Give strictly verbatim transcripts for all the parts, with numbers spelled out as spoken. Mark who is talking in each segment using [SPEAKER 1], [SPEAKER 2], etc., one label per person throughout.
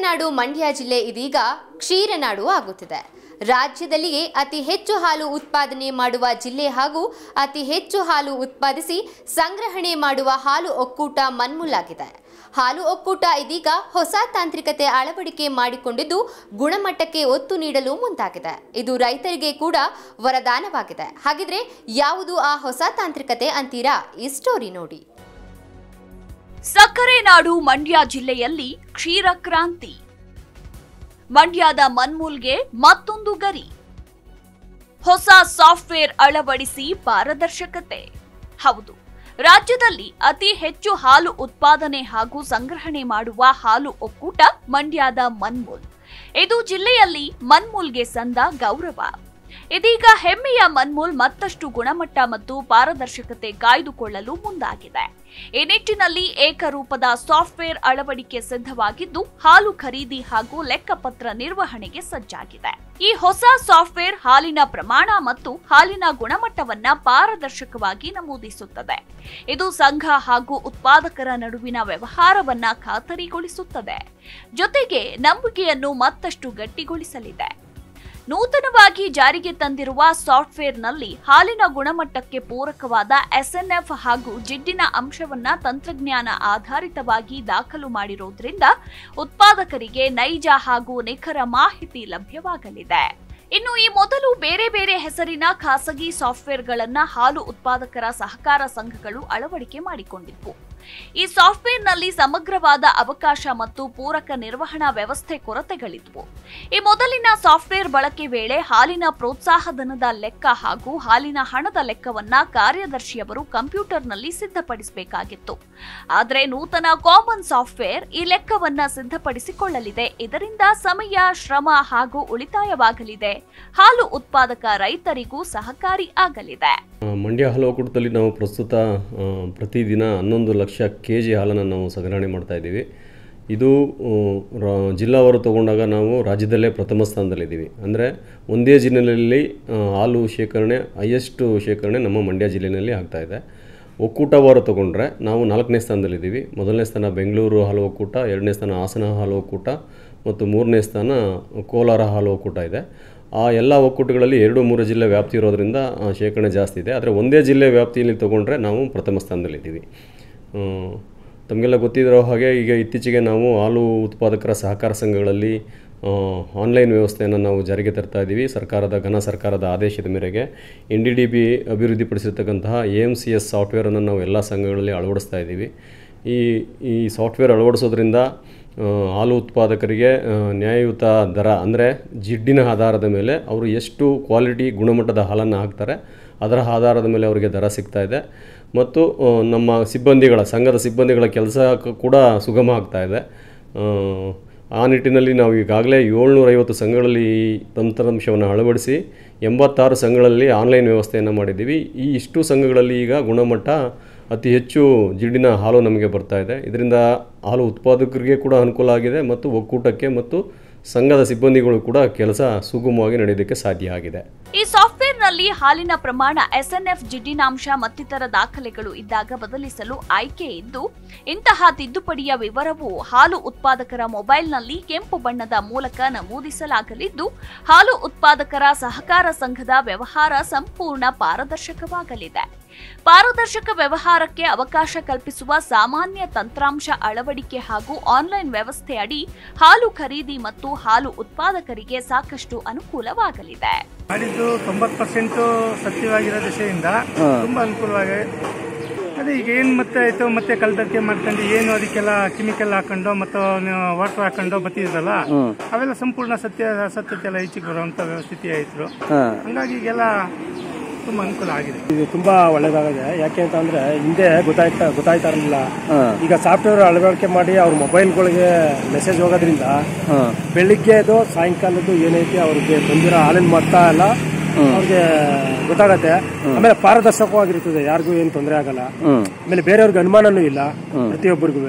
[SPEAKER 1] ನಾಡು ಮಂಡ್ಯ ಜಿಲ್ಲೆ ಇದೀಗ ಕ್ಷೀರನಾಡು ಆಗುತ್ತಿದೆ. ರಾಜ್ಯದಲ್ಲಿಯೇ ಅತಿ ಹೆಚ್ಚು ಹಾಲು ಉತ್ಪಾದನೆ ಮಾಡುವ ಜಿಲ್ಲೆ ಹಾಗೂ ಅತಿ ಹೆಚ್ಚು ಹಾಲು ಉತ್ಪಾದಿಸಿ ಸಂಗ್ರಹಣೆ ಮಾಡುವ ಹಾಲು ಒಕ್ಕೂಟ ಮನ್ಮೂಲಾಗಿದೆ. ಹಾಲು ಒಕ್ಕೂಟ ಇದೀಗ ಹೊಸ ತಾಂತ್ರಿಕತೆ ಅಳವಡಿಕೆ ಮಾಡಿಕೊಂಡಿದ್ದು ಗುಣಮಟ್ಟಕ್ಕೆ ಒತ್ತು ನೀಡಲು ಮುಂದಾಗಿದೆ. ಇದು ರೈತರಿಗೆ ಕೂಡ ವರದಾನವಾಗಿದೆ. ಹಾಗಿದ್ರೆ ಯಾವುದು ಆ ಹೊಸ ತಾಂತ್ರಿಕತೆ ಅಂತೀರಾ? ಈ ಸ್ಟೋರಿ ನೋಡಿ.
[SPEAKER 2] ಸಕ್ಕರೆ ನಾಡು ಮಂಡ್ಯ ಜಿಲ್ಲೆಯಲ್ಲಿ ಕ್ಷೀರ ಕ್ರಾಂತಿ. ಮಂಡ್ಯದ ಮನ್ಮೂಲ್ಗೆ ಮತ್ತೊಂದು ಗರಿ. ಹೊಸ ಸಾಫ್ಟ್ವೇರ್ ಅಳವಡಿಸಿ ಪಾರದರ್ಶಕತೆ. ಹೌದು, ರಾಜ್ಯದಲ್ಲಿ ಅತಿ ಹೆಚ್ಚು ಹಾಲು ಉತ್ಪಾದನೆ ಹಾಗೂ ಸಂಗ್ರಹಣೆ ಮಾಡುವ ಹಾಲು ಒಕ್ಕೂಟ ಮಂಡ್ಯದ ಮನ್ಮೂಲ್. ಇದು ಜಿಲ್ಲೆಯಲ್ಲಿ ಮನ್ಮೂಲ್ಗೆ ಸಂದ ಗೌರವ. ಇದೀಗ ಹೆಮ್ಮೆಯ ಮನ್ಮೂಲ್ ಮತ್ತಷ್ಟು ಗುಣಮಟ್ಟ ಮತ್ತು ಪಾರದರ್ಶಕತೆ ಕಾಯ್ದುಕೊಳ್ಳಲು ಮುಂದಾಗಿದೆ. ಈ ನಿಟ್ಟಿನಲ್ಲಿ ಏಕರೂಪದ ಸಾಫ್ಟ್ವೇರ್ ಅಳವಡಿಕೆ ಸಿದ್ಧವಾಗಿದ್ದು ಹಾಲು ಖರೀದಿ ಹಾಗೂ ಲೆಕ್ಕಪತ್ರ ನಿರ್ವಹಣೆಗೆ ಸಜ್ಜಾಗಿದೆ. ಈ ಹೊಸ ಸಾಫ್ಟ್ವೇರ್ ಹಾಲಿನ ಪ್ರಮಾಣ ಮತ್ತು ಹಾಲಿನ ಗುಣಮಟ್ಟವನ್ನ ಪಾರದರ್ಶಕವಾಗಿ ನಮೂದಿಸುತ್ತದೆ. ಇದು ಸಂಘ ಹಾಗೂ ಉತ್ಪಾದಕರ ನಡುವಿನ ವ್ಯವಹಾರವನ್ನ ಖಾತರಿಗೊಳಿಸುತ್ತದೆ. ಜೊತೆಗೆ ನಂಬಿಕೆಯನ್ನು ಮತ್ತಷ್ಟು ಗಟ್ಟಿಗೊಳಿಸಲಿದೆ. ನೂತನವಾಗಿ ಜಾರಿಗೆ ತಂದಿರುವ ಸಾಫ್ಟ್ವೇರ್ನಲ್ಲಿ ಹಾಲಿನ ಗುಣಮಟ್ಟಕ್ಕೆ ಪೂರಕವಾದ ಎಸ್ಎನ್ಎಫ್ ಹಾಗೂ ಜಿಡ್ಡಿನ ಅಂಶವನ್ನ ತಂತ್ರಜ್ಞಾನ ಆಧಾರಿತವಾಗಿ ದಾಖಲು ಮಾಡಿರುವುದರಿಂದ ಉತ್ಪಾದಕರಿಗೆ ನೈಜ ಹಾಗೂ ನಿಖರ ಮಾಹಿತಿ ಲಭ್ಯವಾಗಲಿದೆ. ಇನ್ನು ಈ ಮೊದಲು ಬೇರೆ ಬೇರೆ ಹೆಸರಿನ ಖಾಸಗಿ ಸಾಫ್ಟ್ವೇರ್ಗಳನ್ನ ಹಾಲು ಉತ್ಪಾದಕರ ಸಹಕಾರ ಸಂಘಗಳು ಅಳವಡಿಕೆ ಮಾಡಿಕೊಂಡಿದ್ವು. ಈ ಸಾಫ್ಟ್ವೇರ್ನಲ್ಲಿ ಸಮಗ್ರವಾದ ಅವಕಾಶ ಮತ್ತು ಪೂರಕ ನಿರ್ವಹಣಾ ವ್ಯವಸ್ಥೆ ಕೊರತೆಗಳಿದ್ವು. ಈ ಮೊದಲಿನ ಸಾಫ್ಟ್ವೇರ್ ಬಳಕೆ ವೇಳೆ ಹಾಲಿನ ಪ್ರೋತ್ಸಾಹಧನದ ಲೆಕ್ಕ ಹಾಗೂ ಹಾಲಿನ ಹಣದ ಲೆಕ್ಕವನ್ನ ಕಾರ್ಯದರ್ಶಿಯವರು ಕಂಪ್ಯೂಟರ್ನಲ್ಲಿ ಸಿದ್ಧಪಡಿಸಬೇಕಾಗಿತ್ತು. ಆದರೆ ನೂತನ ಕಾಮನ್ ಸಾಫ್ಟ್ವೇರ್ ಈ ಲೆಕ್ಕವನ್ನ ಸಿದ್ಧಪಡಿಸಿಕೊಳ್ಳಲಿದೆ. ಇದರಿಂದ ಸಮಯ, ಶ್ರಮ ಹಾಗೂ ಉಳಿತಾಯವಾಗಲಿದೆ. ಹಾಲು ಉತ್ಪಾದಕ ರೈತರಿಗೂ ಸಹಕಾರಿ ಆಗಲಿದೆ.
[SPEAKER 3] ಮಂಡ್ಯ ಹಾಲು ಒಕ್ಕೂಟದಲ್ಲಿ ನಾವು ಪ್ರಸ್ತುತ ಪ್ರತಿದಿನ ಹನ್ನೊಂದು ಲಕ್ಷ ಕೆ ಜಿ ಹಾಲನ್ನು ನಾವು ಸಂಗ್ರಹಣೆ ಮಾಡ್ತಾ ಇದ್ದೀವಿ. ಇದು ಜಿಲ್ಲಾವಾರು ತಗೊಂಡಾಗ ನಾವು ರಾಜ್ಯದಲ್ಲೇ ಪ್ರಥಮ ಸ್ಥಾನದಲ್ಲಿದ್ದೀವಿ. ಅಂದರೆ ಒಂದೇ ಜಿಲ್ಲೆಯಲ್ಲಿ ಹಾಲು ಶೇಖರಣೆ ಹೈಯೆಸ್ಟ್ ಶೇಖರಣೆ ನಮ್ಮ ಮಂಡ್ಯ ಜಿಲ್ಲೆಯಲ್ಲಿ ಆಗ್ತಾಯಿದೆ. ಒಕ್ಕೂಟವಾರು ತಗೊಂಡ್ರೆ ನಾವು ನಾಲ್ಕನೇ ಸ್ಥಾನದಲ್ಲಿದ್ದೀವಿ. ಮೊದಲನೇ ಸ್ಥಾನ ಬೆಂಗಳೂರು ಹಾಲು ಒಕ್ಕೂಟ, ಎರಡನೇ ಸ್ಥಾನ ಹಾಸನ ಹಾಲು ಒಕ್ಕೂಟ ಮತ್ತು ಮೂರನೇ ಸ್ಥಾನ ಕೋಲಾರ ಹಾಲು ಒಕ್ಕೂಟ ಇದೆ. ಆ ಎಲ್ಲ ಒಕ್ಕೂಟಗಳಲ್ಲಿ ಎರಡು ಮೂರು ಜಿಲ್ಲೆ ವ್ಯಾಪ್ತಿ ಇರೋದರಿಂದ ಶೇಖರಣೆ ಜಾಸ್ತಿ ಇದೆ. ಆದರೆ ಒಂದೇ ಜಿಲ್ಲೆ ವ್ಯಾಪ್ತಿಯಲ್ಲಿ ತೊಗೊಂಡ್ರೆ ನಾವು ಪ್ರಥಮ ಸ್ಥಾನದಲ್ಲಿದ್ದೀವಿ. ತಮಗೆಲ್ಲ ಗೊತ್ತಿರೋ ಹಾಗೆ ಈಗ ಇತ್ತೀಚೆಗೆ ನಾವು ಹಾಲು ಉತ್ಪಾದಕರ ಸಹಕಾರ ಸಂಘಗಳಲ್ಲಿ ಆನ್ಲೈನ್ ವ್ಯವಸ್ಥೆಯನ್ನು ನಾವು ಜಾರಿಗೆ ತರ್ತಾ ಇದ್ದೀವಿ. ಸರ್ಕಾರದ ಘನ ಸರ್ಕಾರದ ಆದೇಶದ ಮೇರೆಗೆ ಎನ್ ಡಿ ಡಿ ಬಿ ಅಭಿವೃದ್ಧಿಪಡಿಸಿರ್ತಕ್ಕಂತಹ ಎ ಎಮ್ ಸಿ ಎಸ್ ಸಾಫ್ಟ್ವೇರನ್ನು ನಾವು ಎಲ್ಲ ಸಂಘಗಳಲ್ಲಿ ಅಳವಡಿಸ್ತಾ ಇದ್ದೀವಿ. ಈ ಈ ಸಾಫ್ಟ್ವೇರ್ ಅಳವಡಿಸೋದ್ರಿಂದ ಹಾಲು ಉತ್ಪಾದಕರಿಗೆ ನ್ಯಾಯಯುತ ದರ, ಅಂದರೆ ಜಿಡ್ಡಿನ ಆಧಾರದ ಮೇಲೆ ಅವರು ಎಷ್ಟು ಕ್ವಾಲಿಟಿ ಗುಣಮಟ್ಟದ ಹಾಲನ್ನು ಹಾಕ್ತಾರೆ ಅದರ ಆಧಾರದ ಮೇಲೆ ಅವರಿಗೆ ದರ ಸಿಗ್ತಾ ಇದೆ. ಮತ್ತು ನಮ್ಮ ಸಿಬ್ಬಂದಿಗಳ ಸಂಘದ ಸಿಬ್ಬಂದಿಗಳ ಕೆಲಸ ಕೂಡ ಸುಗಮ ಆಗ್ತಾ ಇದೆ. ಆ ನಿಟ್ಟಿನಲ್ಲಿ ನಾವು ಈಗಾಗಲೇ ಏಳ್ನೂರೈವತ್ತು ಸಂಘಗಳಲ್ಲಿ ಈ ತಂತ್ರಾಂಶವನ್ನು ಅಳವಡಿಸಿ ಎಂಬತ್ತಾರು ಸಂಘಗಳಲ್ಲಿ ಆನ್ಲೈನ್ ವ್ಯವಸ್ಥೆಯನ್ನು ಮಾಡಿದ್ದೀವಿ. ಈ ಇಷ್ಟು ಸಂಘಗಳಲ್ಲಿ ಈಗ ಗುಣಮಟ್ಟ ಅತಿ ಹೆಚ್ಚು ಜಿಡ್ಡಿನ ಹಾಲು ನಮಗೆ ಬರ್ತಾ ಇದೆ. ಇದರಿಂದ ಹಾಲು ಉತ್ಪಾದಕರಿಗೆ ಕೂಡ ಅನುಕೂಲ ಆಗಿದೆ ಮತ್ತು ಒಕ್ಕೂಟಕ್ಕೆ ಮತ್ತು ಸಂಘದ ಸಿಬ್ಬಂದಿಗಳು ಕೂಡ ಕೆಲಸ ಸುಗಮವಾಗಿ ನಡೆಯೋದಕ್ಕೆ ಸಾಧ್ಯ ಆಗಿದೆ.
[SPEAKER 2] ಈ ಸಾಫ್ಟ್ವೇರ್ನಲ್ಲಿ ಹಾಲಿನ ಪ್ರಮಾಣ, ಎಸ್ಎನ್ಎಫ್, ಜಿಡ್ಡಿನಾಂಶ ಮತ್ತಿತರ ದಾಖಲೆಗಳು ಇದ್ದಾಗ ಬದಲಿಸಲು ಆಯ್ಕೆ ಇದ್ದು, ಇಂತಹ ತಿದ್ದುಪಡಿಯ ವಿವರವು ಹಾಲು ಉತ್ಪಾದಕರ ಮೊಬೈಲ್ನಲ್ಲಿ ಕೆಂಪು ಬಣ್ಣದ ಮೂಲಕ ನಮೂದಿಸಲಾಗಲಿದ್ದು, ಹಾಲು ಉತ್ಪಾದಕರ ಸಹಕಾರ ಸಂಘದ ವ್ಯವಹಾರ ಸಂಪೂರ್ಣ ಪಾರದರ್ಶಕವಾಗಲಿದೆ. ಪಾರದರ್ಶಕ ವ್ಯವಹಾರಕ್ಕೆ ಅವಕಾಶ ಕಲ್ಪಿಸುವ ಸಾಮಾನ್ಯ ತಂತ್ರಾಂಶ ಅಳವಡಿಕೆ ಹಾಗೂ ಆನ್ಲೈನ್ ವ್ಯವಸ್ಥೆ ಅಡಿ ಹಾಲು ಖರೀದಿ ಮತ್ತು ಹಾಲು ಉತ್ಪಾದಕರಿಗೆ ಸಾಕಷ್ಟು ಅನುಕೂಲವಾಗಲಿದೆ.
[SPEAKER 4] ಮಾಡಿದ್ದು ತೊಂಬತ್ತು ಪರ್ಸೆಂಟ್ ಸತ್ಯವಾಗಿರೋ ದಿಶೆಯಿಂದ ತುಂಬಾ ಅನುಕೂಲವಾಗಿ. ಅದೇ ಈಗ ಏನು ಮತ್ತೆ ಆಯ್ತು, ಮತ್ತೆ ಕಲ್ತಕ್ಕೆ ಮಾಡ್ಕೊಂಡು ಏನು ಅದಕ್ಕೆಲ್ಲ ಕೆಮಿಕಲ್ ಹಾಕೊಂಡು ಮತ್ತು ವಾಟರ್ ಹಾಕೊಂಡು ಬತ್ತಿದ್ರಲ್ಲ, ಅವೆಲ್ಲ ಸಂಪೂರ್ಣ ಸತ್ಯ ಸತ್ಯತೆ ಎಲ್ಲ ಹೆಚ್ಚಿಗೆ ಬರುವಂತ ಸ್ಥಿತಿ ಆಯ್ತು. ಹಂಗಾಗಿ ಈಗೆಲ್ಲ ತುಂಬಾ ಅನುಕೂಲ ಆಗಿದೆ.
[SPEAKER 5] ಇದು ತುಂಬಾ ಒಳ್ಳೇದಾಗಿದೆ. ಯಾಕೆ ಅಂತ ಅಂದ್ರೆ ಹಿಂದೆ ಗೊತ್ತಾಯ್ತಾ ಗೊತ್ತಾಯ್ತಾ ಇರಲಿಲ್ಲ. ಈಗ ಸಾಫ್ಟ್ವೇರ್ ಅಳವಡಿಕೆ ಮಾಡಿ ಅವ್ರ ಮೊಬೈಲ್ಗಳಿಗೆ ಮೆಸೇಜ್ ಹೋಗೋದ್ರಿಂದ ಬೆಳಿಗ್ಗೆದು ಸಾಯಂಕಾಲದ್ದು ಏನೈತಿ ಅವ್ರಿಗೆ ಬಂದಿರೋ ಹಾಲಿನ ಮೊತ್ತ ಎಲ್ಲ ಅವ್ರಿಗೆ ಗೊತ್ತಾಗತ್ತೆ. ಆಮೇಲೆ ಪಾರದರ್ಶಕವಾಗಿರ್ತದೆ, ಯಾರಿಗೂ ಏನು ತೊಂದರೆ ಆಗಲ್ಲ. ಆಮೇಲೆ ಬೇರೆಯವ್ರಿಗೆ ಅನುಮಾನನೂ ಇಲ್ಲ, ಪ್ರತಿಯೊಬ್ಬರಿಗೂ.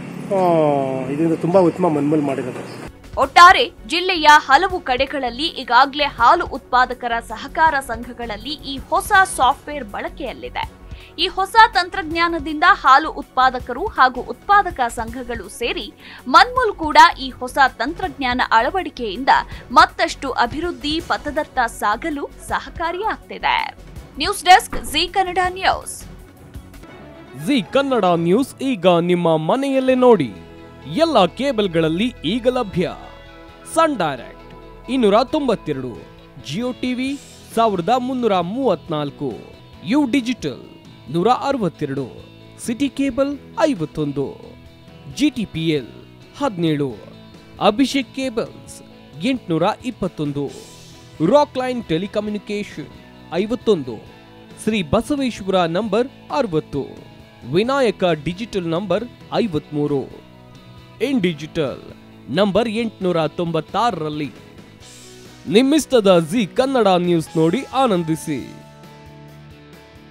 [SPEAKER 5] ಇದರಿಂದ ತುಂಬಾ ಉತ್ತಮ ಮನ್ಮೂಲ್ ಮಾಡಿರೋದು.
[SPEAKER 2] ಒಟ್ಟಾರೆ ಜಿಲ್ಲೆಯ ಹಲವು ಕಡೆಗಳಲ್ಲಿ ಈಗಾಗಲೇ ಹಾಲು ಉತ್ಪಾದಕರ ಸಹಕಾರ ಸಂಘಗಳಲ್ಲಿ ಈ ಹೊಸ ಸಾಫ್ಟ್ವೇರ್ ಬಳಕೆಯಲ್ಲಿದೆ. ಈ ಹೊಸ ತಂತ್ರಜ್ಞಾನದಿಂದ ಹಾಲು ಉತ್ಪಾದಕರು ಹಾಗೂ ಉತ್ಪಾದಕ ಸಂಘಗಳು ಸೇರಿ ಮನ್ಮೂಲ್ ಕೂಡ ಈ ಹೊಸ ತಂತ್ರಜ್ಞಾನ ಅಳವಡಿಕೆಯಿಂದ ಮತ್ತಷ್ಟು ಅಭಿವೃದ್ಧಿ ಪಥದತ್ತ ಸಾಗಲು ಸಹಕಾರಿಯಾಗ್ತಿದೆ. News desk Zee Kannada news.
[SPEAKER 6] Zee Kannada news ಈಗ ನಿಮ್ಮ ಮನೆಯಲ್ಲೇ ನೋಡಿ. ಎಲ್ಲ ಕೇಬಲ್ಗಳಲ್ಲಿ ಈಗ ಲಭ್ಯ. ಸನ್ ಡೈರೆಕ್ಟ್ ಇನ್ನೂರ ತೊಂಬತ್ತೆರಡು, ಜಿಯೋ ಟಿವಿ ಸಾವಿರದ ಮುನ್ನೂರ ಮೂವತ್ನಾಲ್ಕು, ಯು ಡಿಜಿಟಲ್ ನೂರ ಅರವತ್ತೆರಡು, ಸಿಟಿ ಕೇಬಲ್ ಐವತ್ತೊಂದು, ಜಿಟಿಪಿಎಲ್ ಹದಿನೇಳು, ಅಭಿಷೇಕ್ ಕೇಬಲ್ಸ್ ಎಂಟುನೂರ ಇಪ್ಪತ್ತೊಂದು, ರಾಕ್ ಲೈನ್ ಟೆಲಿಕಮ್ಯುನಿಕೇಶನ್ ಐವತ್ತೊಂದು, ಶ್ರೀ ಬಸವೇಶ್ವರ ನಂಬರ್ ಅರವತ್ತು, ವಿನಾಯಕ ಡಿಜಿಟಲ್ ನಂಬರ್ ಐವತ್ಮೂರು, ಇನ್ ಡಿಜಿಟಲ್ ನಂಬರ್ ಎಂಟುನೂರ ತೊಂಬತ್ತಾರರಲ್ಲಿ. ನಿಮ್ಮಿಸ್ತದ ಜಿ ಕನ್ನಡ ನ್ಯೂಸ್ ನೋಡಿ ಆನಂದಿಸಿ.